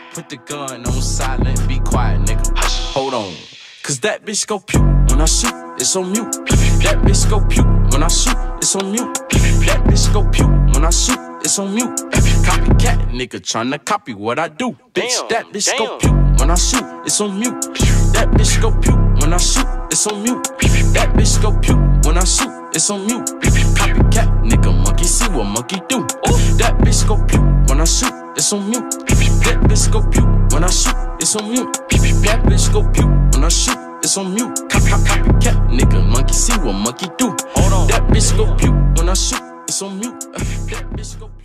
Put the gun on silent, be quiet, nigga. Hold on. Cause that bitch go pew when I shoot, it's on mute. That bitch go pew when I shoot, it's on mute. That bitch go pew when I shoot, it's on mute. Copycat nigga tryna copy what I do. Bitch, that bitch go pew when I shoot, it's on mute. That bitch go pew when I shoot, it's on mute. That bitch go pew when I shoot, it's on mute. Copycat nigga, monkey see what monkey do. That bitch go pew when I shoot, it's on mute. That bitch go pew when I shoot, it's on mute. That bitch go pew when I shoot, it's on mute. Copycat nigga, monkey see what monkey do. That bitch go pew when I shoot, it's on mute. That bitch go